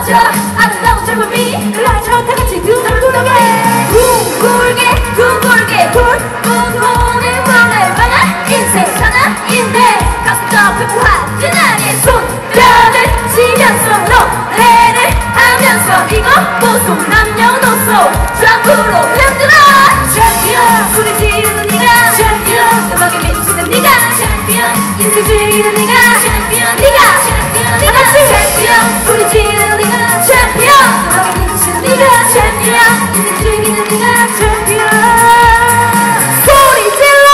저 아름다운 젊음이 나처럼 다같이 둥글게 둥글게 굴고는 원할만한 인생 사나인데 가슴도 흡고하진 않은 손뼉을 치면서 노래를 하면서 이거 보송 남녀노소 전부로 흔들어 챔피언 소리 지르는 네가 챔피언 음악에 미치는 네가 챔피언 인생 즐기는 네가 챔피언 네가 다같이 챔피언 소리 지르는 네가 챔피언 음악에 미치는 네가 챔피언 인생 즐기는 네가 챔피언 소리 질러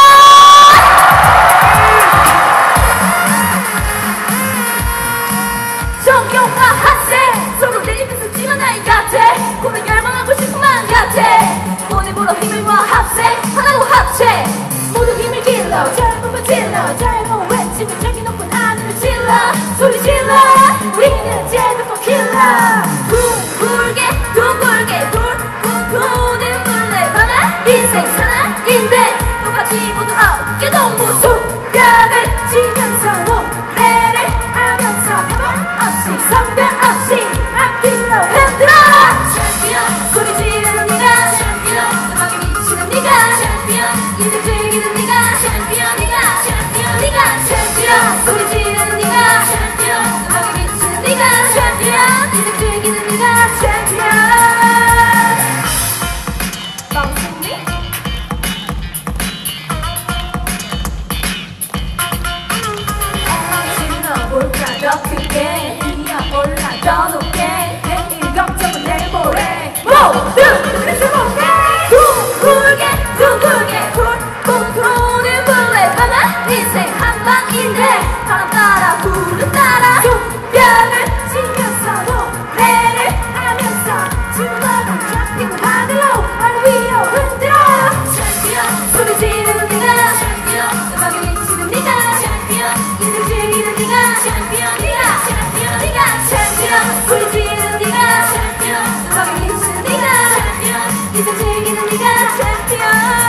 정경과 학생 서로 내 입에서 찌만 아이 같아 오늘 열망하고 싶은 마음 같아 오늘부로 힘을 모아 합세 하나로 합체 모두 힘을 길러 젊음을 질러 젊음 외치며 저기 높은 하늘을 질러 소리 질러 우리는 제대로 킬러 둥글게 굴고는 물레방아 인생 사나인데 똑같이 모두 어깨동무 손뼉을 치면서 노래를 하면서 가만 없이 성별 없이 앞뒤로 흔들어 챔피언 소리 지르는 네가 챔피언 음악에 미치는 네가 챔피언 인생 즐기는 네가 챔피언 네가 챔피언 소리 지르는 네가 챔피언 음악에 미치는 네가 챔피언 인생 즐기는 네가 챔피언 멍청이 질러볼까 더 크게 뛰어올라 더 높게 내일 걱정은 내일 모레 모두 해줘볼게 둥글게 굴고는 물레방아 인생 한방인데 바람 따라 구름 따라 손뼉을 치면서 노래를 하면서 지구마다 잡히고 하늘로 하늘 위로 흔들어 챔피언 소리 지르는 네가 챔피언 음악에 미치는 네가 챔피언 인생 즐기는 네가 챔피언 네가 챔피언 소리 지르는 네가 챔피언 음악에 미치는 네가 챔피언 인생 즐기는 네가 챔피언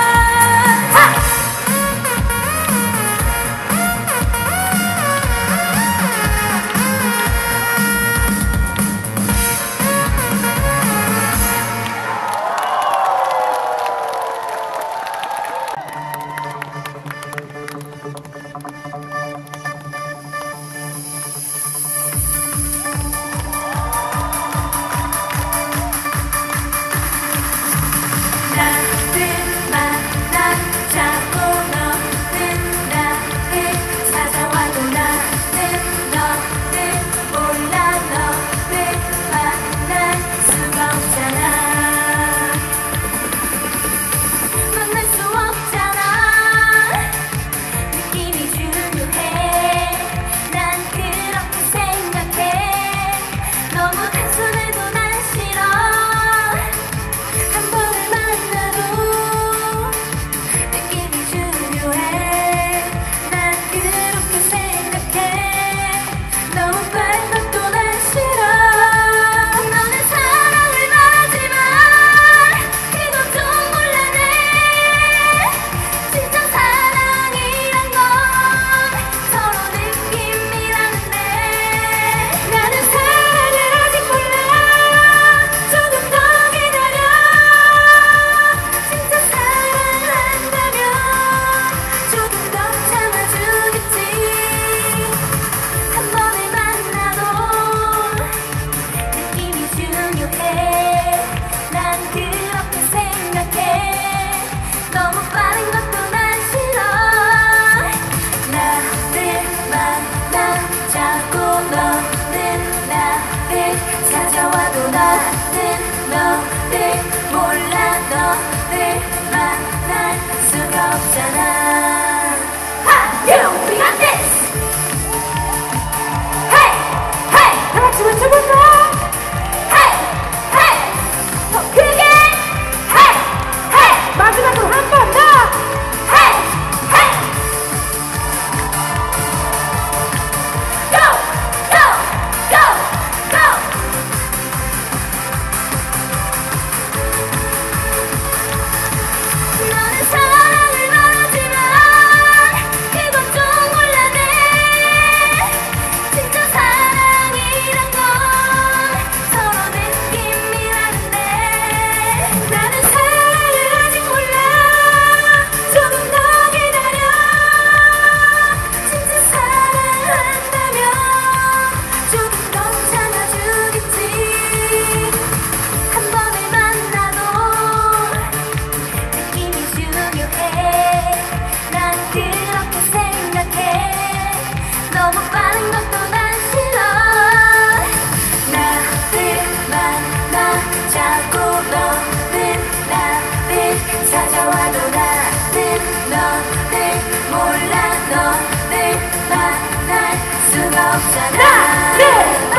수가 없잖아. 하나, 둘,